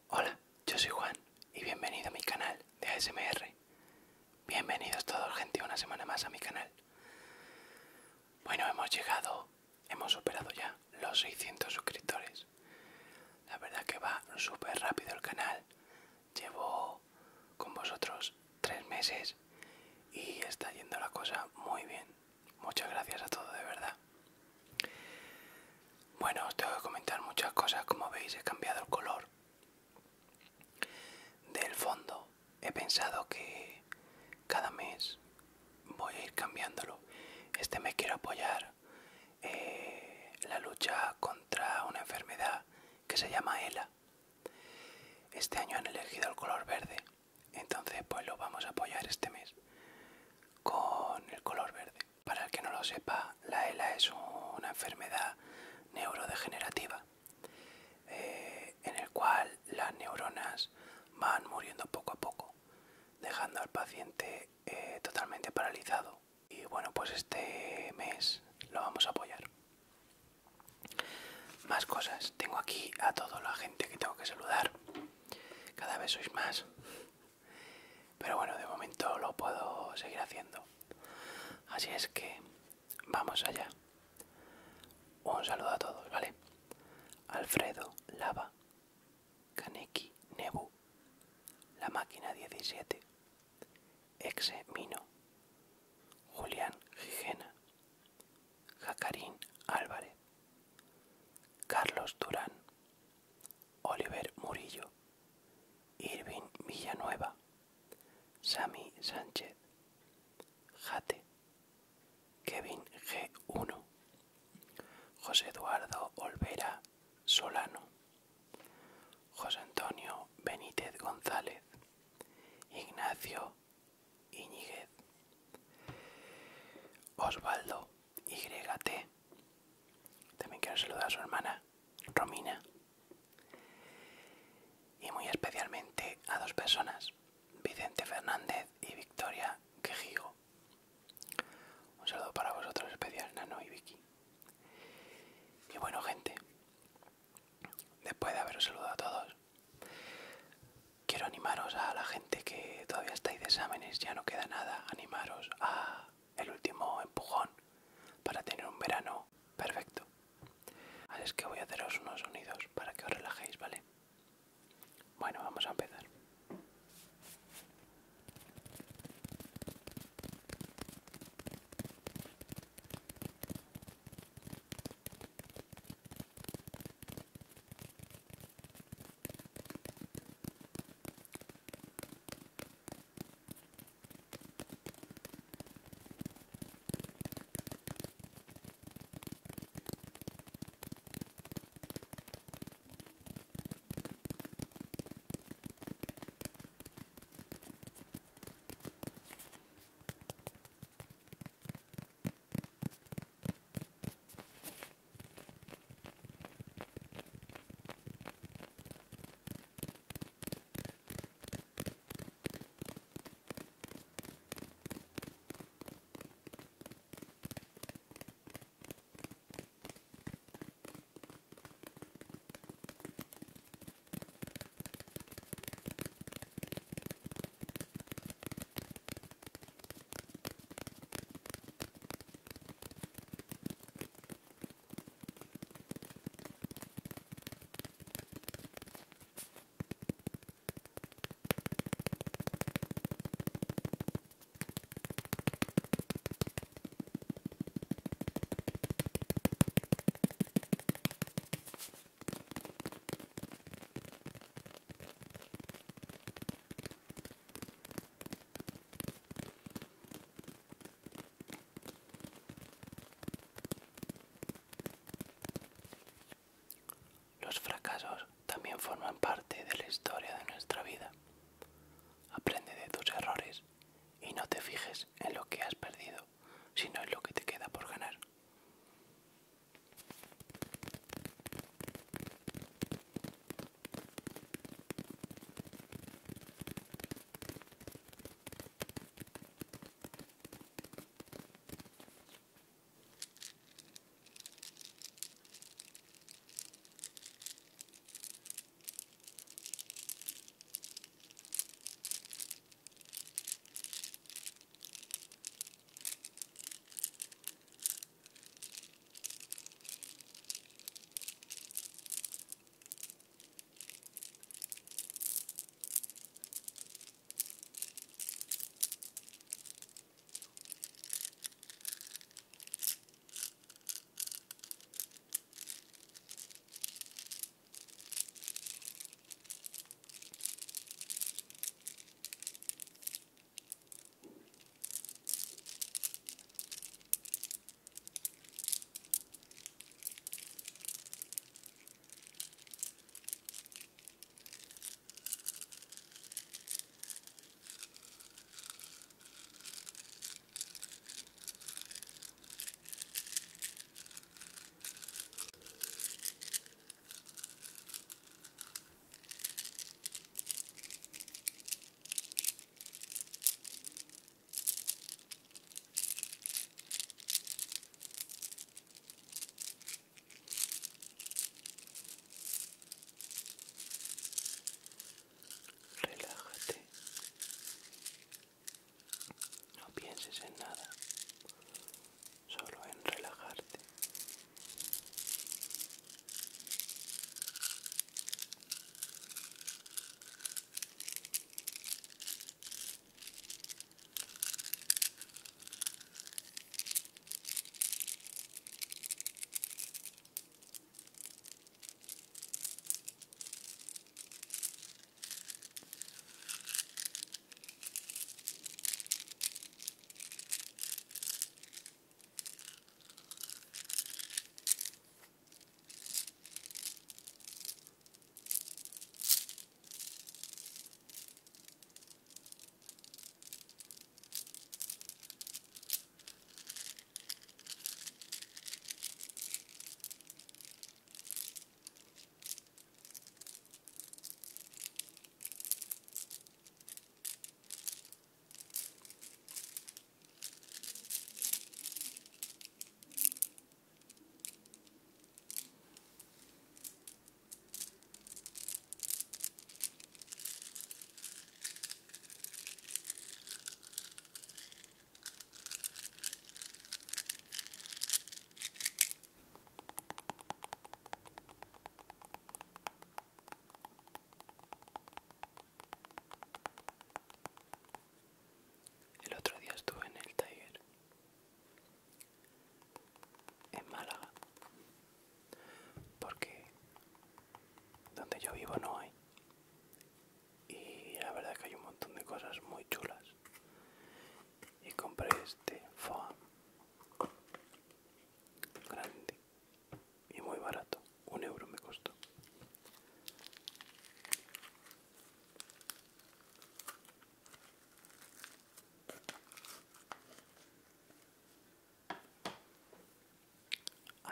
Hola, yo soy Juan y bienvenido a mi canal de ASMR. Bienvenidos todos, gente, una semana más a mi canal. Bueno, hemos superado ya los 600 suscriptores. La verdad que va súper rápido el canal. Llevo con vosotros 3 meses y está yendo la cosa muy bien. Muchas gracias a todos, de verdad. Bueno, os tengo que comentar muchas cosas. Como veis, he cambiado el color del fondo. He pensado que cada mes voy a ir cambiándolo. Este mes quiero apoyar la lucha contra una enfermedad que se llama ELA. Este año han elegido el color verde, entonces pues lo vamos a apoyar este mes con el color verde. Para el que no lo sepa, la ELA es una enfermedad neurodegenerativa en el cual las neuronas van muriendo poco a poco, dejando al paciente totalmente paralizado. Y bueno, pues este mes lo vamos a apoyar. Más cosas. Tengo aquí a toda la gente que tengo que saludar. Cada vez sois más. Pero bueno, de momento lo puedo seguir haciendo. Así es que vamos allá. Un saludo a todos, ¿vale? Alfredo, Lava, Kaneki, Nebu, La Máquina 17, Exe Mino, Julián Gijena, Jacarín Álvarez, Carlos Durán, Oliver Murillo, Irving Villanueva, Sami Sánchez, Jate, Kevin G1, José Eduardo Olvera Solano, José Antonio Benítez González, Ignacio Iñiguez, Osvaldo YT. También quiero saludar a su hermana Romina. Y muy especialmente a dos personas, Vicente Fernández y Victoria Quejigo. Un saludo para vosotros especial, Nano y Vicky. Y bueno, gente, después de haberos saludado a todos, quiero animaros a la gente que todavía estáis de exámenes, ya no queda nada, animaros a el último empujón para tener un verano perfecto. Así es que voy a haceros unos sonidos para que os relajéis, ¿vale? Bueno, vamos a empezar.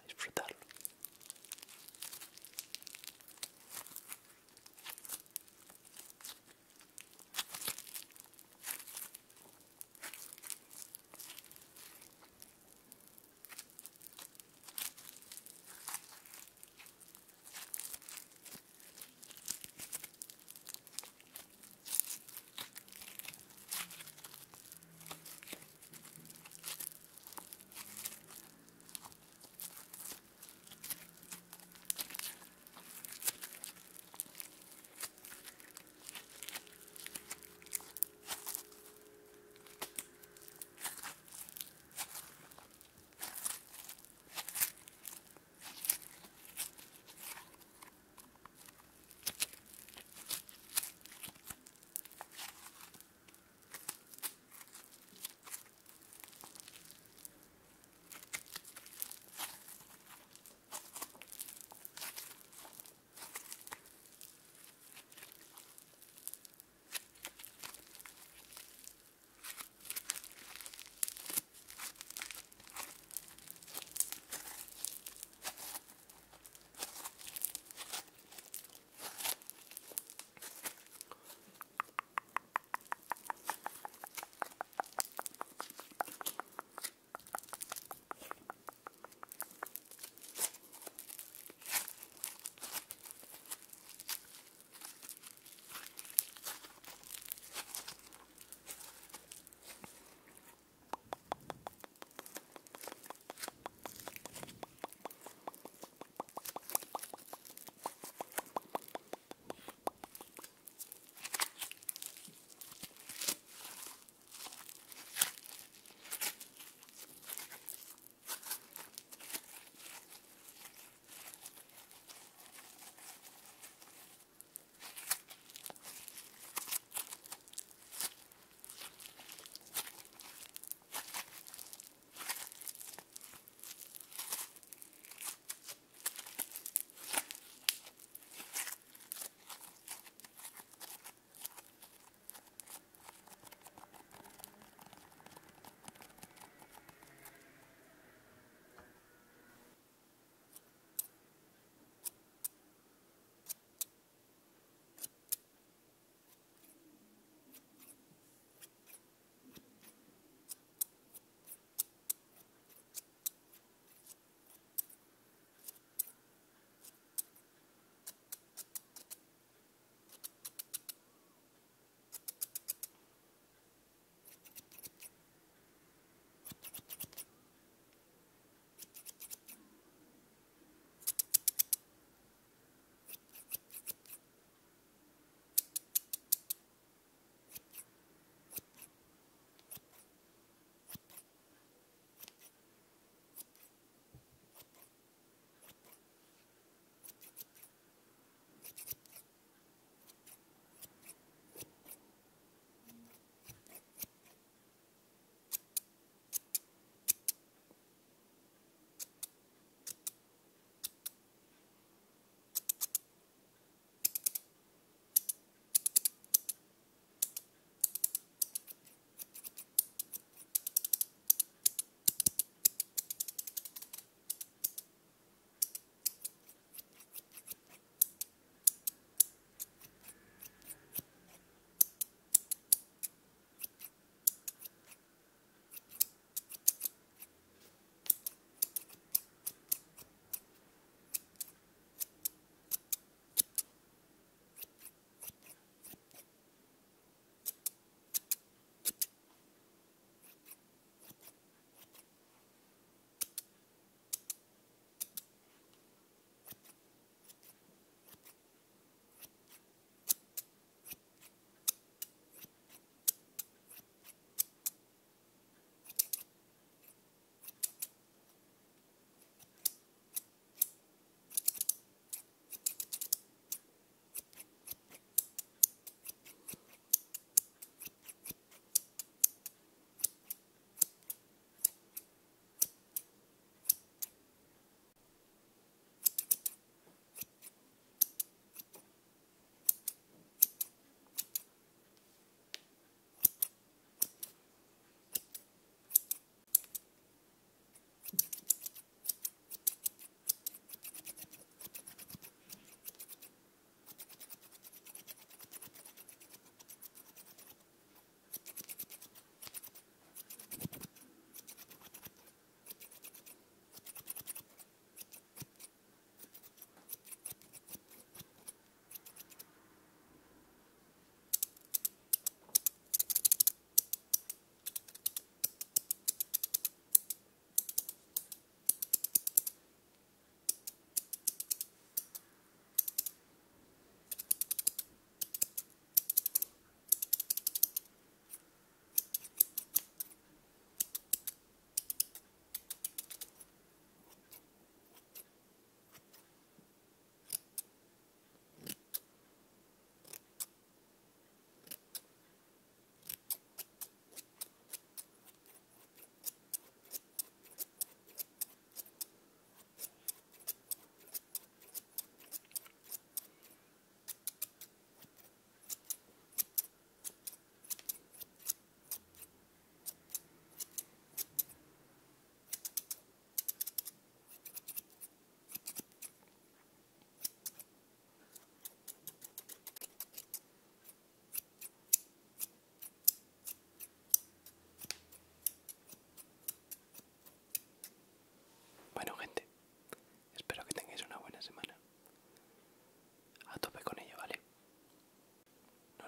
disfrutarlo.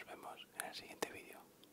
nos vemos en el siguiente vídeo.